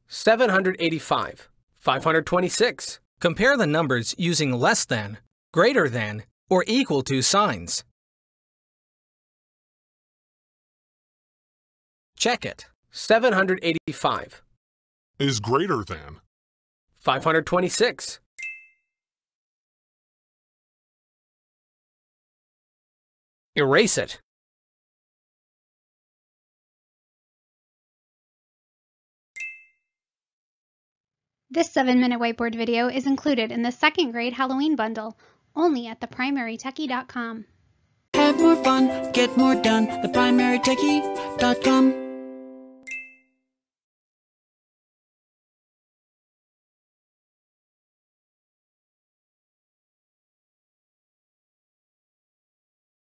785, 526. Compare the numbers using less than, greater than, or equal to signs. Check it. 785 is greater than 526. Erase it. This 7-minute whiteboard video is included in the 2nd grade Halloween bundle, only at theprimarytechie.com. Have more fun, get more done, theprimarytechie.com.